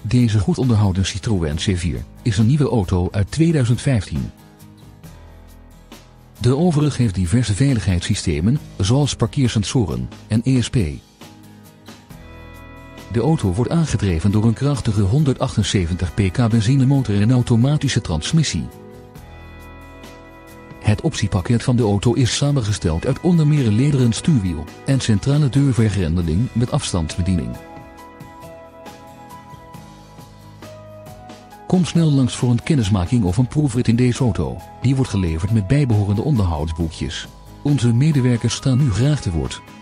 Deze goed onderhouden Citroën C4 is een nieuwe auto uit 2015. De overige heeft diverse veiligheidssystemen, zoals parkeersensoren en ESP. De auto wordt aangedreven door een krachtige 178 pk benzinemotor en automatische transmissie. Het optiepakket van de auto is samengesteld uit onder meer een lederen stuurwiel en centrale deurvergrendeling met afstandsbediening. Kom snel langs voor een kennismaking of een proefrit in deze auto. Die wordt geleverd met bijbehorende onderhoudsboekjes. Onze medewerkers staan u graag te woord.